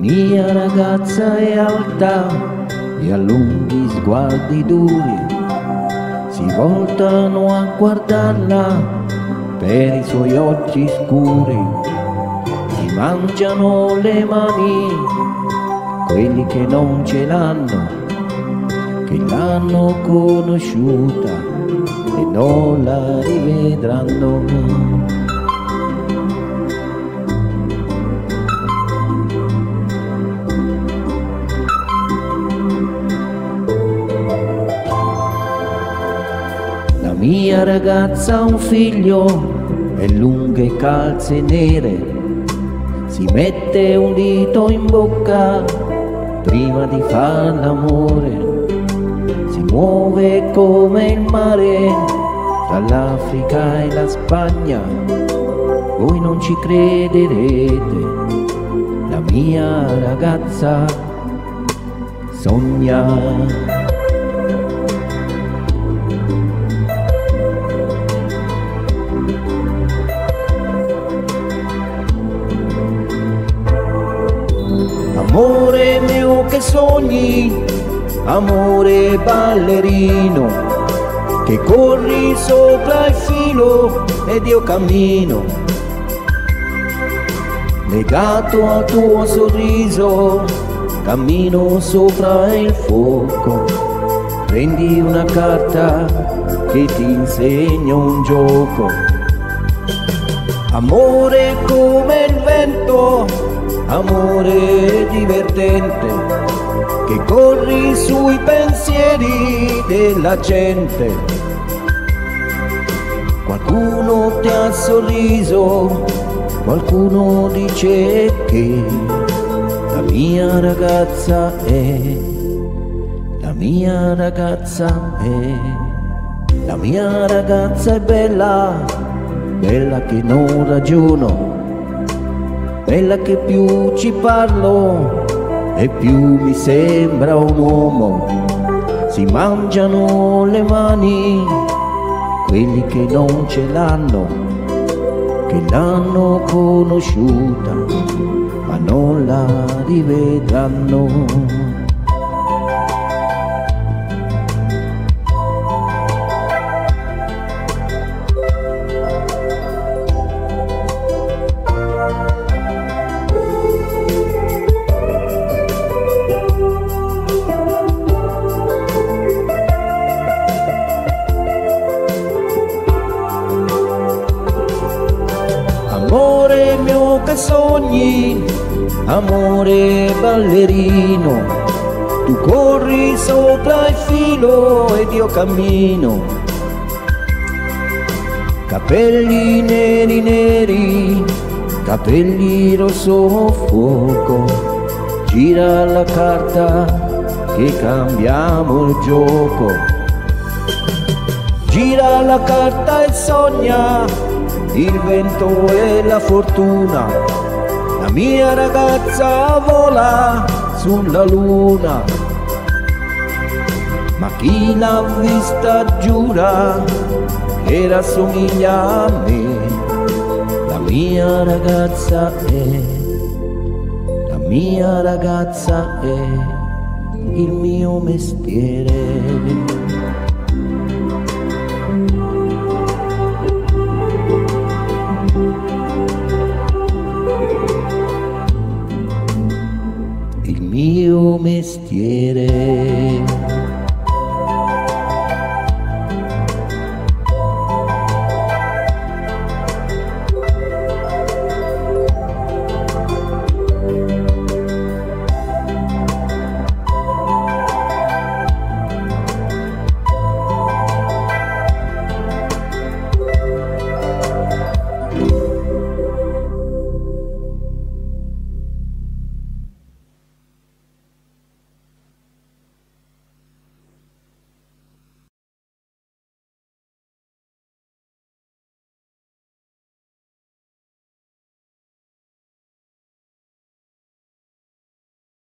mia ragazza è alta e ha lunghi sguardi duri, si voltano a guardarla per i suoi occhi scuri, si mangiano le mani quelli che non ce l'hanno, che l'hanno conosciuta e non la rivedranno. La mia ragazza ha un figlio e lunghe calze nere, si mette un dito in bocca prima di far l'amore, si muove come il mare tra l'Africa e la Spagna. Voi non ci crederete, la mia ragazza sogna. Amore mio che sogni, amore ballerino, che corri sopra il filo ed io cammino, legato al tuo sorriso, cammino sopra il fuoco. Prendi una carta che ti insegno un gioco. Amore come il vento, amore divertente, che corri sui pensieri della gente. Qualcuno ti ha sorriso, qualcuno dice che la mia ragazza è, la mia ragazza è, la mia ragazza è bella, bella che non ragiono, bella che più ci parlo e più mi sembra un uomo. Si mangiano le mani quelli che non ce l'hanno, che l'hanno conosciuta ma non la rivedranno. Amore mio che sogni, amore ballerino, tu corri sopra il filo ed io cammino. Capelli neri neri, capelli rosso fuoco, gira la carta che cambiamo il gioco. Gira la carta e sogna il vento e la fortuna, la mia ragazza vola sulla luna, ma chi l'ha vista giura che rassomiglia a me. La mia ragazza è, la mia ragazza è il mio mestiere. Il mio mestiere.